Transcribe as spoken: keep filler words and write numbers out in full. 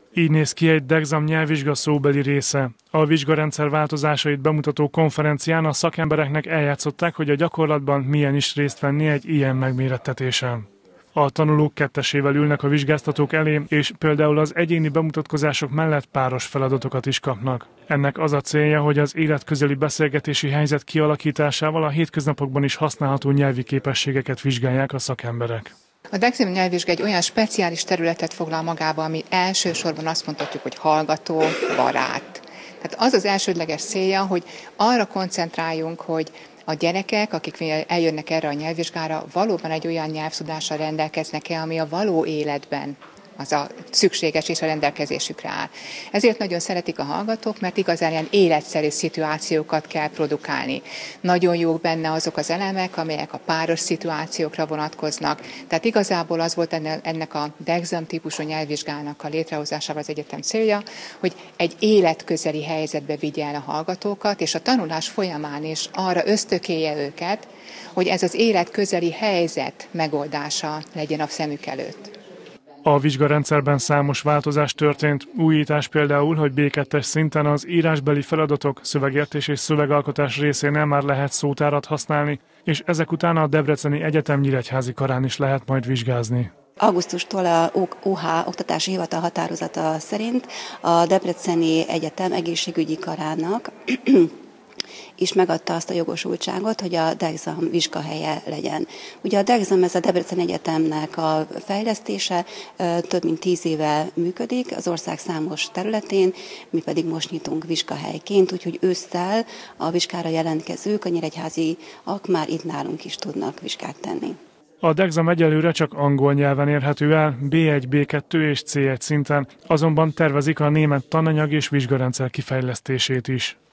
Így néz ki egy Dexam nyelvvizsga szóbeli része. A vizsgarendszer változásait bemutató konferencián a szakembereknek eljátszották, hogy a gyakorlatban milyen is részt venni egy ilyen megmérettetésen. A tanulók kettesével ülnek a vizsgáztatók elé, és például az egyéni bemutatkozások mellett páros feladatokat is kapnak. Ennek az a célja, hogy az életközeli beszélgetési helyzet kialakításával a hétköznapokban is használható nyelvi képességeket vizsgálják a szakemberek. A Dexam nyelvvizsga egy olyan speciális területet foglal magába, ami elsősorban azt mondhatjuk, hogy hallgató, barát. Tehát az az elsődleges célja, hogy arra koncentráljunk, hogy a gyerekek, akik eljönnek erre a nyelvvizsgára, valóban egy olyan nyelvtudással rendelkeznek-e, ami a való életben az a szükséges és a rendelkezésükre áll. Ezért nagyon szeretik a hallgatók, mert igazán ilyen életszerű szituációkat kell produkálni. Nagyon jók benne azok az elemek, amelyek a páros szituációkra vonatkoznak. Tehát igazából az volt ennek a Dexam típusú nyelvvizsgának a létrehozásával az egyetem célja, hogy egy életközeli helyzetbe vigye el a hallgatókat, és a tanulás folyamán is arra ösztökélje őket, hogy ez az életközeli helyzet megoldása legyen a szemük előtt. A vizsgarendszerben számos változás történt. Újítás például, hogy bé kettes szinten az írásbeli feladatok, szövegértés és szövegalkotás részénél már lehet szótárat használni, és ezek után a Debreceni Egyetem Nyíregyházi karán is lehet majd vizsgázni. Augusztustól a o há Oktatási Hivatal határozata szerint a Debreceni Egyetem egészségügyi karának és megadta azt a jogosultságot, hogy a Dexam vizsgahelye legyen. Ugye a Dexam, ez a Debreceni Egyetemnek a fejlesztése, több mint tíz éve működik az ország számos területén, mi pedig most nyitunk vizsgahelyként, úgyhogy ősszel a vizsgára jelentkezők, a nyíregyháziak már itt nálunk is tudnak vizsgát tenni. A Dexam egyelőre csak angol nyelven érhető el, bé egy, bé kettő és cé egy szinten, azonban tervezik a német tananyag és vizsgarendszer kifejlesztését is.